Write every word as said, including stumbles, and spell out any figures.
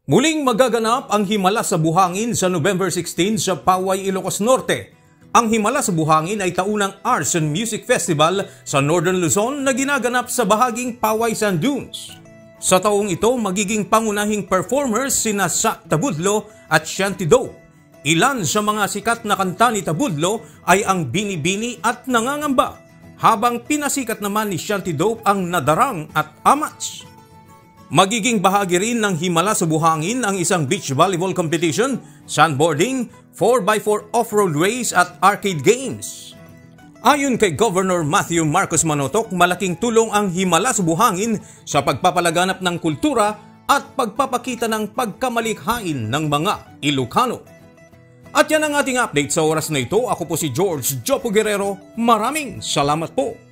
Muling magaganap ang Himala sa Buhangin sa November sixteen sa Paway, Ilocos Norte. Ang Himala sa Buhangin ay taunang Arts and Music Festival sa Northern Luzon na ginaganap sa bahaging Paway Sand Dunes. Sa taong ito, magiging pangunahing performers sina Sak Tabudlo at Shanty Dope. Ilan sa mga sikat na kanta ni Tabudlo ay ang Bini-Bini at Nangangamba, habang pinasikat naman ni Shanty Dope ang Nadarang at Amats. Magiging bahagi rin ng Himala sa Buhangin ang isang beach volleyball competition, sandboarding, four by four off-road race at arcade games. Ayon kay Governor Matthew Marcos Manotoc, malaking tulong ang Himala sa Buhangin sa pagpapalaganap ng kultura at pagpapakita ng pagkamalikhain ng mga Ilocano. At yan ang ating update sa oras na ito. Ako po si George Jopo Guerrero. Maraming salamat po.